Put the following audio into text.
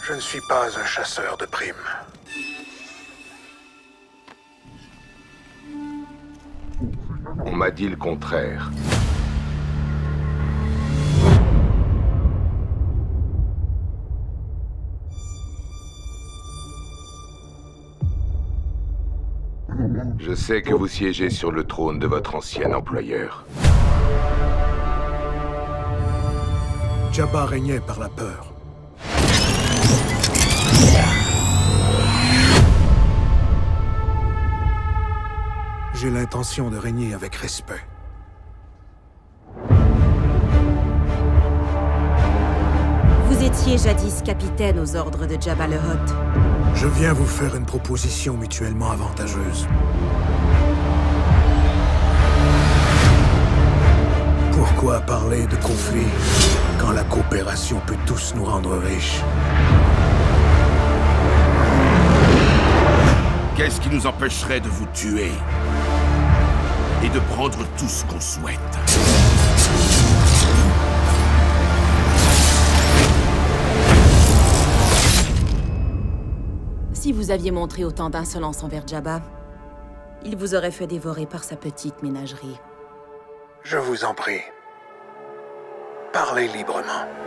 Je ne suis pas un chasseur de primes. On m'a dit le contraire. Je sais que vous siégez sur le trône de votre ancien employeur. Jabba régnait par la peur. J'ai l'intention de régner avec respect. Vous étiez jadis capitaine aux ordres de Jabba le Hutt. Je viens vous faire une proposition mutuellement avantageuse. Pourquoi parler de conflit quand la coopération peut tous nous rendre riches? Qu'est-ce qui nous empêcherait de vous tuer et de prendre tout ce qu'on souhaite? Si vous aviez montré autant d'insolence envers Jabba, il vous aurait fait dévorer par sa petite ménagerie. Je vous en prie. Parlez librement.